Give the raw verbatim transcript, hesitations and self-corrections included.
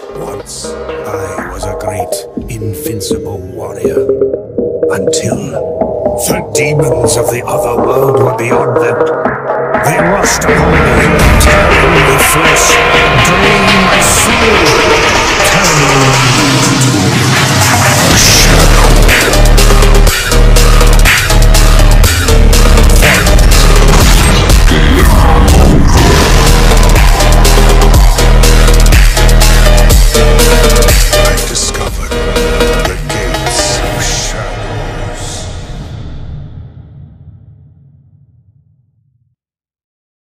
Once, I was a great, invincible warrior. Until the demons of the other world were beyond them.